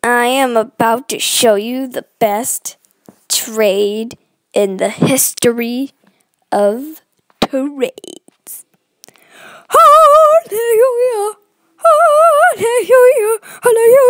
I am about to show you the best trade in the history of trades. Hallelujah! Hallelujah! Hallelujah!